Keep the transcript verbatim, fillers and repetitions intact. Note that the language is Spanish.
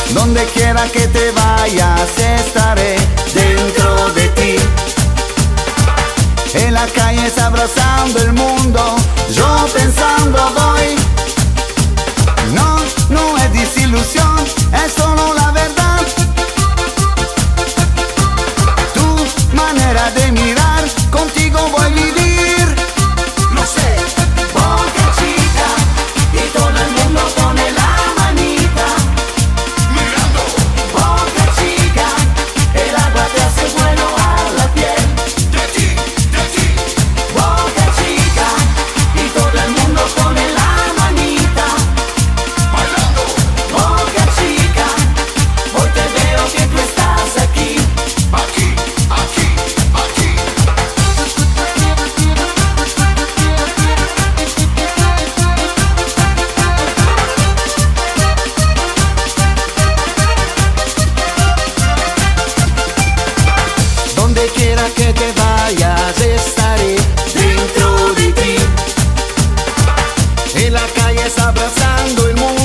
Donde quiera que te vayas estaré dentro de ti. En la calle abrazando el mundo, yo pensando voy. No, no es desilusión, es solo la verdad. Tu manera de mirar, contigo voy a vivir. No sé, Boca Chica, y todo el mundo pone la manita. Mirando, Boca Chica, el agua te hace bueno a la piel. De ti, de ti, Boca Chica, y todo el mundo pone la manita. Bailando, Boca Chica, hoy te veo que tú estás aquí. Aquí, aquí, aquí. Donde quiera que te vayas estaré dentro de ti. En la calle abrazando el mundo.